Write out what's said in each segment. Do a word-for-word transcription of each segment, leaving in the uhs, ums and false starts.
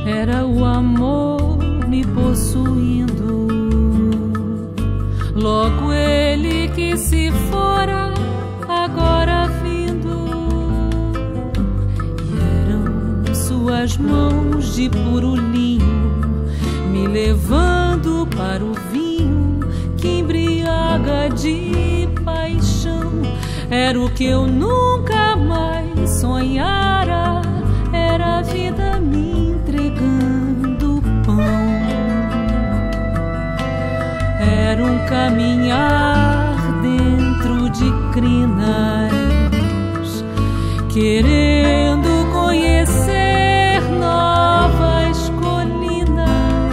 era o amor me possuindo. Logo ele que se fora, agora vindo, e eram suas mãos de puro linho, me levando para o vinho que embriaga de paixão. Era o que eu nunca mais sonhara, era a vida me entregando pão. Era um caminhar dentro de crinas, querendo conhecer novas colinas.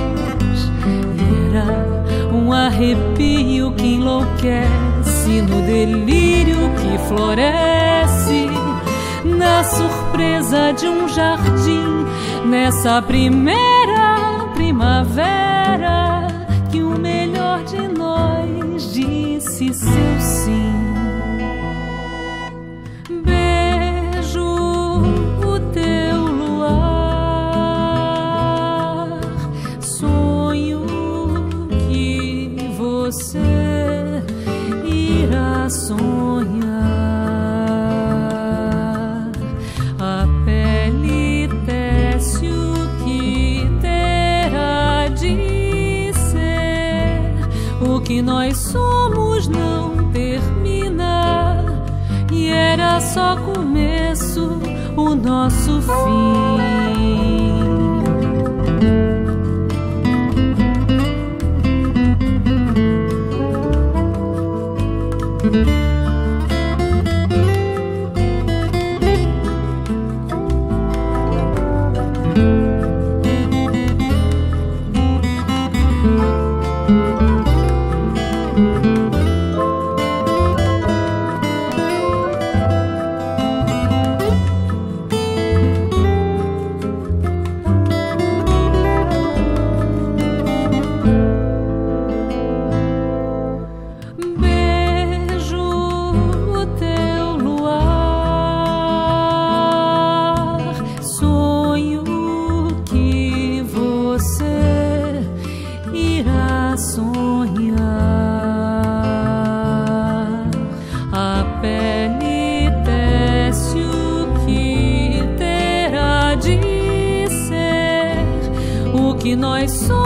Era um arrepio que enlouquece no delírio que floresce na surpresa de um jardim, nessa primeira primavera que o melhor de nós disse seu sim. Beijo o teu luar, sonho que você irá sonhar. A pele tece o que terá de ser. O que nós somos não termina, e era só começo o nosso fim. Sonhar, a pele tece o que terá de ser. O que nós somos